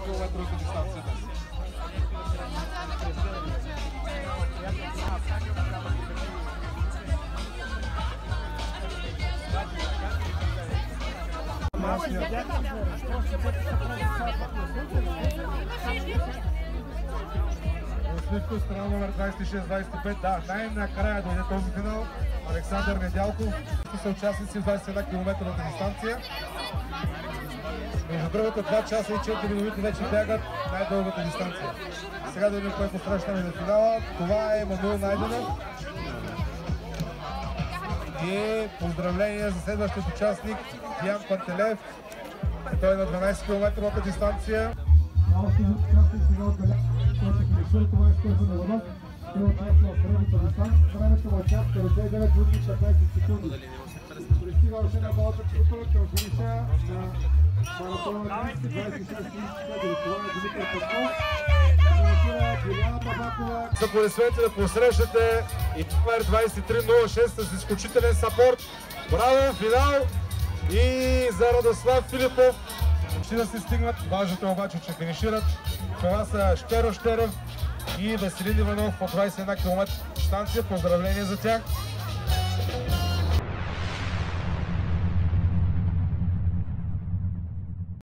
километровата дистанция днес. Сливко, страна номер 26-25, да, най-накрая дойде този финал. Александър Недялков са участници в 21 км дистанция. Между другото 2 часа и 4 минути вече бягат най-дългата дистанция. Сега да видим кой посрещаме за финала. Това е Емануил Найденов. И поздравления за следващия участник Диан Пантелев. Той е на 12 км дистанция. Това е Стефан Иванов. Той участва в първата дистанция. Времето на час 59 минути 16 секунди. Пристига още на малата група към финиша на маратона на 26 минути. Това е Димитър Петков. За полисвете да посрещате и номер 2306 с изключителен сапорт. Браво, финал и за Радослав Филипов. Ще да се стигнат, важното е обаче, че финишират. Това са Щеро Щерев и Веселин Иванов по 21 км дистанция. Поздравления за тях.